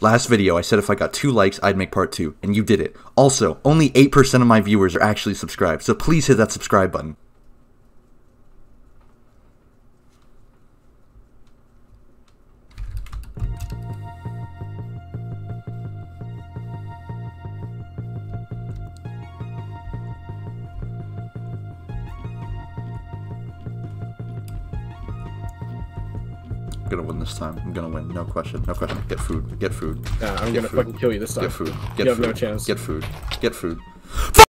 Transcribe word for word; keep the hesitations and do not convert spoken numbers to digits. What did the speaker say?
Last video, I said if I got two likes, I'd make part two, and you did it. Also, only eight percent of my viewers are actually subscribed, so please hit that subscribe button. I'm gonna win this time. I'm gonna win. No question. No question. Get food. Get food. Nah, I'm Get gonna food. fucking kill you this time. Get food. Get you food. have no chance. Get food. Get food.